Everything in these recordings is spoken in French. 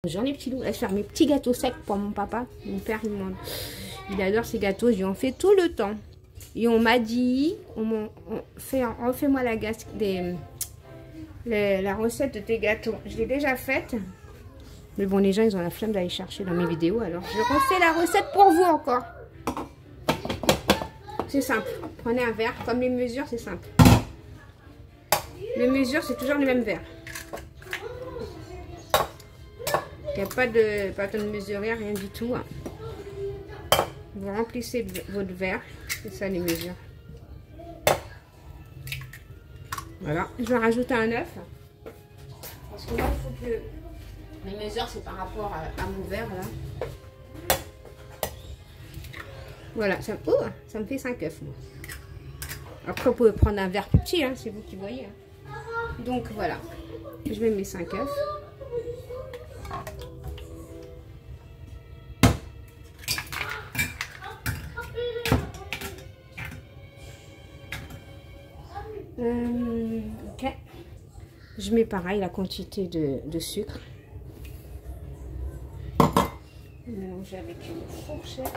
J'en ai petit loup, laisse faire mes petits gâteaux secs pour mon papa. Mon père, il adore ces gâteaux, je lui en fais tout le temps. Et on m'a dit, refais-moi la recette de tes gâteaux. Je l'ai déjà faite. Mais bon, les gens, ils ont la flemme d'aller chercher dans mes vidéos. Alors, je refais la recette pour vous encore. C'est simple. Prenez un verre. Comme les mesures, c'est simple. Les mesures, c'est toujours le même verre. Il n'y a pas de bâton de mesurer, rien du tout. Vous remplissez votre verre. C'est ça les mesures. Voilà. Je vais rajouter un œuf. Parce que là, il faut que... Les mesures, c'est par rapport à mon verre, là. Voilà. Ça me fait 5 œufs, moi. Après, vous pouvez prendre un verre plus petit, hein, c'est vous qui voyez. Hein. Donc, voilà. Je mets mes 5 œufs. Ok. Je mets pareil la quantité de sucre. Mélanger avec une fourchette.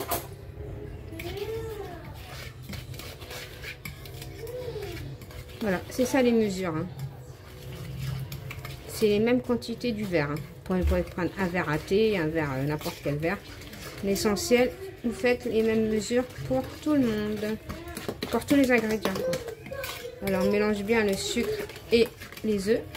Voilà, c'est ça les mesures. Hein. C'est les mêmes quantités du verre. Hein. Vous pouvez prendre un verre à thé, un verre, n'importe quel verre. L'essentiel, vous faites les mêmes mesures pour tout le monde. Pour tous les ingrédients. Quoi. Alors, on mélange bien le sucre et les œufs.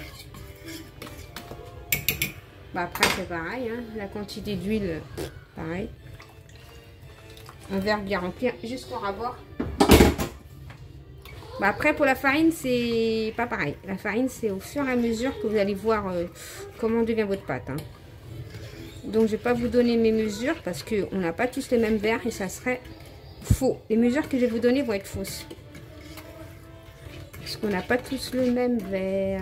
Bah, après, c'est pareil. Hein. La quantité d'huile, pareil. Un verre bien rempli jusqu'au rabord. Bah, après, pour la farine, c'est pas pareil. La farine, c'est au fur et à mesure que vous allez voir comment devient votre pâte. Hein. Donc, je vais pas vous donner mes mesures parce qu'on n'a pas tous les mêmes verres et ça serait faux. Les mesures que je vais vous donner vont être fausses. Parce qu'on n'a pas tous le même verre.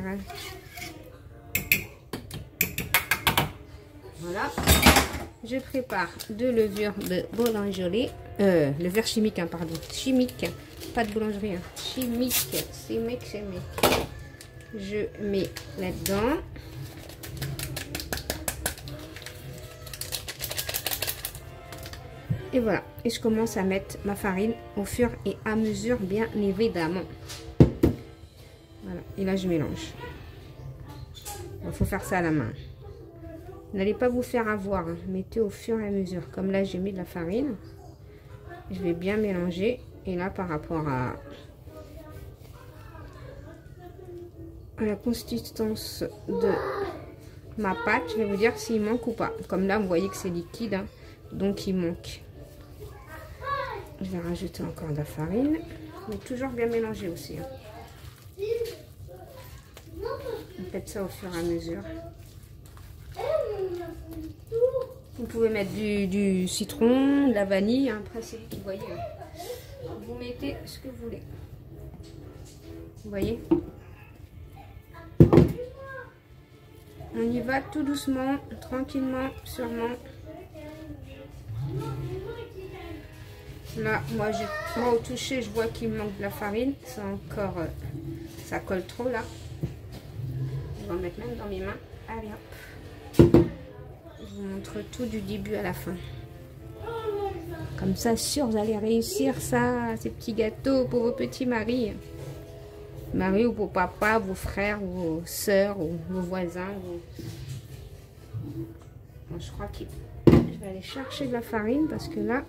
Voilà. Je prépare de levure de boulangerie. Levure chimique, hein, pardon. Chimique. Pas de boulangerie. Hein. Chimique. C'est mec. Je mets là-dedans. Et voilà. Et je commence à mettre ma farine au fur et à mesure, bien évidemment. Voilà, et là je mélange. Il faut faire ça à la main. N'allez pas vous faire avoir, hein. Mettez au fur et à mesure. Comme là j'ai mis de la farine, je vais bien mélanger. Et là par rapport à la consistance de ma pâte, je vais vous dire s'il manque ou pas. Comme là vous voyez que c'est liquide, hein, donc il manque. Je vais rajouter encore de la farine, mais toujours bien mélanger aussi. Hein. Faites ça au fur et à mesure. Vous pouvez mettre du citron, de la vanille. Hein. Après, c'est vous qui voyez. Vous mettez ce que vous voulez. Vous voyez? On y va tout doucement, tranquillement, sûrement. Là, moi au toucher, je vois qu'il me manque de la farine. C'est encore... ça colle trop, là. Je vais en mettre même dans mes mains. Allez hop. Je vous montre tout du début à la fin. Comme ça, sûr, vous allez réussir ça, ces petits gâteaux pour vos petits maris. Maris ou pour papa, vos frères, vos soeurs, ou vos voisins. Bon, je crois que je vais aller chercher de la farine parce que là...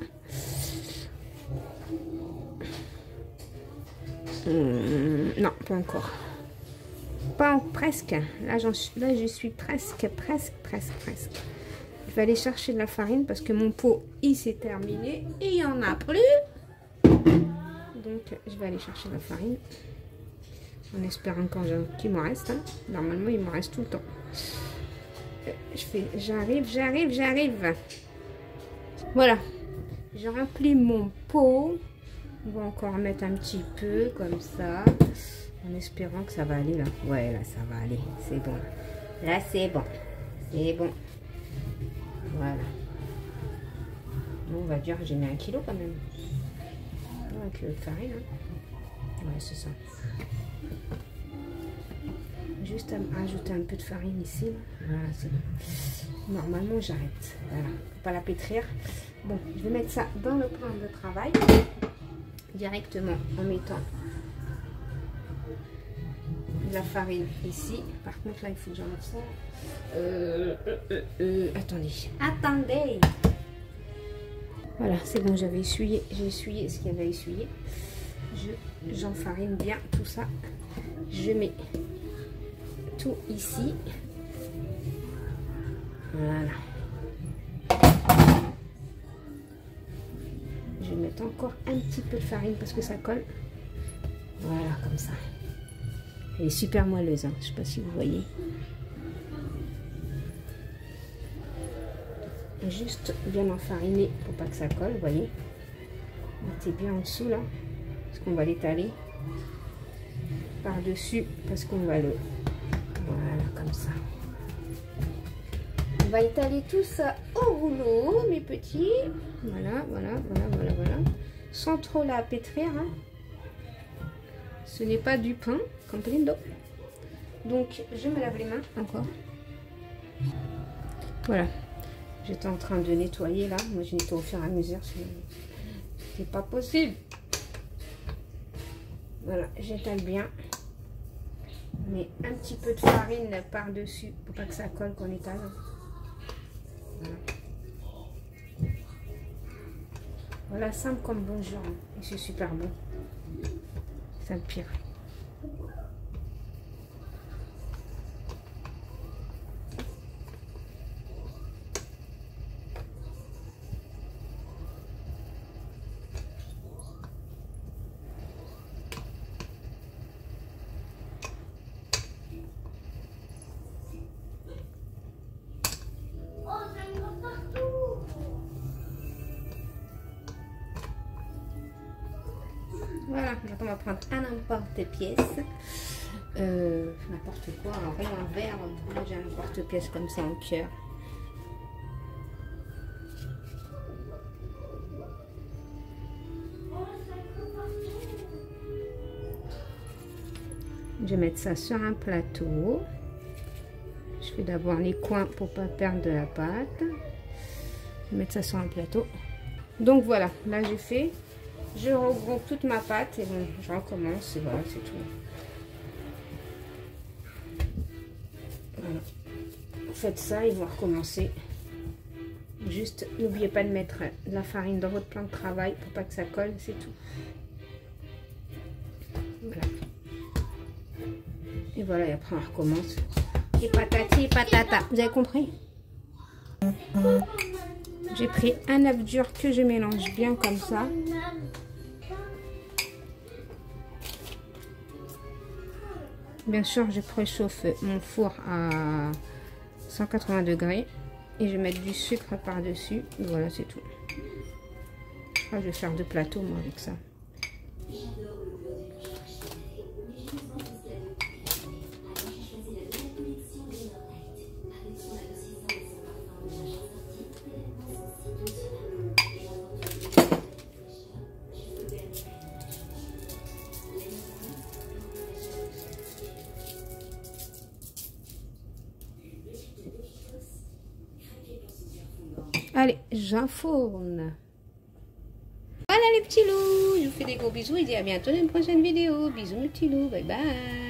non, pas encore. Presque. Là, je suis presque. Je vais aller chercher de la farine parce que mon pot, il s'est terminé et il n'y en a plus. Donc, je vais aller chercher de la farine. En espérant qu'il me reste. Hein. Normalement, il me reste tout le temps. J'arrive. Voilà. Je remplis mon pot. On va encore mettre un petit peu comme ça. En espérant que ça va aller là. Ouais, là, ça va aller. C'est bon. Là, c'est bon. C'est bon. Voilà. On va dire que j'ai mis 1 kilo quand même. 1 kilo de farine. Hein. Ouais, c'est ça. Juste à ajouter un peu de farine ici. Voilà, c'est bon. normalement j'arrête. Voilà, faut pas la pétrir. Bon, je vais mettre ça dans le plan de travail directement en mettant de la farine ici. Par contre là il faut que j'enlève ça. Attendez. Voilà, c'est bon, j'avais essuyé, j'ai essuyé ce qu'il y avait à essuyer. J'enfarine bien tout ça. Je mets tout ici. Voilà. Je vais mettre encore un petit peu de farine parce que ça colle. Voilà, comme ça. Elle est super moelleuse, hein. Je ne sais pas si vous voyez. Juste bien enfariner pour pas que ça colle, vous voyez. Mettez bien en dessous là, parce qu'on va l'étaler par-dessus, parce qu'on va le... Voilà, comme ça. On va étaler tout ça au rouleau, mes petits. Voilà, voilà, voilà, voilà, voilà. Sans trop la pétrir, hein. Ce n'est pas du pain, comprendo. Donc, je me lave les mains encore. Voilà. J'étais en train de nettoyer là. Moi, je nettoie au fur et à mesure. C'est pas possible. Voilà, j'étale bien. Mais un petit peu de farine par-dessus pour pas que ça colle qu'on étale. Voilà. Voilà, simple comme bonjour. Hein. Et c'est super bon. C'est le pire. Voilà, maintenant on va prendre un emporte-pièce. N'importe quoi, un rond, un verre. Moi j'ai un emporte-pièce comme ça en cœur. Je vais mettre ça sur un plateau. Je fais d'abord les coins pour pas perdre de la pâte. Je vais mettre ça sur un plateau. Donc voilà, là j'ai fait. Je regroupe toute ma pâte et bon, je recommence et voilà, c'est tout. Voilà. Faites ça et vous recommencez. Juste, n'oubliez pas de mettre de la farine dans votre plan de travail pour pas que ça colle, c'est tout. Voilà. Et voilà, et après on recommence. Et patati et patata, vous avez compris? J'ai pris un œuf dur que je mélange bien comme ça. Bien sûr, je préchauffe mon four à 180 degrés et je vais mettre du sucre par-dessus. Voilà, c'est tout. Je crois que je vais faire 2 plateaux moi avec ça. Allez, j'enfourne. Voilà les petits loups, je vous fais des gros bisous et dis à bientôt dans une prochaine vidéo. Bisous mes petits loups, bye bye.